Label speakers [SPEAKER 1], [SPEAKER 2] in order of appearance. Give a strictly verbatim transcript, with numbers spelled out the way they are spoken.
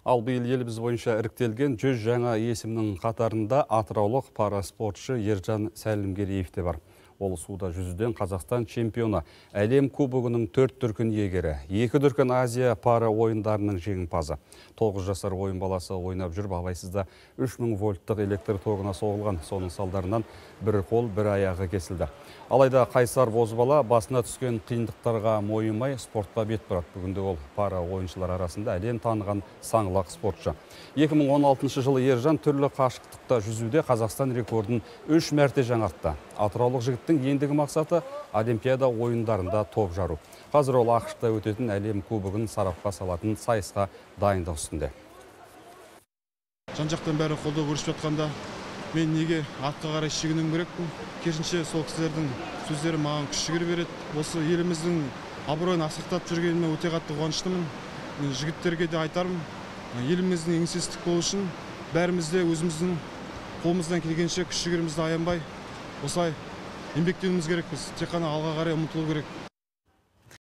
[SPEAKER 1] Ал биыл еліміз бойынша іріктелген жүз жаңа есімнің қатарында атыраулық параспортшы Ержан Сәлімгереев те бар. Ол суда жүзуден Қазақстан чемпионы, әлем кубогының төрт дүркін иегері, екі дүркін Азия пара ойындарының жеңімпазы. тоғыз жасар ойын баласы ойнап жүріп абайсызда үш мың вольттық электр тогына соғылған. Соның салдарынан бір қол, бір аяғы кесілді. Алайда қайсар бозбала басына түскен қиындықтарға мойымай спортқа бет бұрады. Бүгінде ол пара ойыншылар арасында әлем таныған саңлақ спортшы. екі мың он алтыншы жылы Ержан түрлі қашықтықта жүзуде Қазақстан рекордын үш мәрте жаңартты. Атыраулық жігіттің ендігі мақсаты Олимпиада ойындарында топ жару. Қазір ол ақшта өтетін әлем кубогын сарапқа салатын сайысқа дайындық үстінде.
[SPEAKER 2] Жан-жақтан бәрі қолдау көрсетіп жатқанда, мен неге артқа қарай шегінуім керекпін? Керісінше сол кісілердің сөздері маған күш-жігер береді. Осы еліміздің абыройын асқақтатып жүргеніме өте қатты қуаныштымын. Мен жігіттерге де айтарым, еліміздің еңсесі тік болу үшін бәріміз де өзіміздің қолымыздан келгенше күш-жігерімізді аянбай, осылай еңбектенуіміз керекпіз. Тек қана алға қарай ұмтылу керек.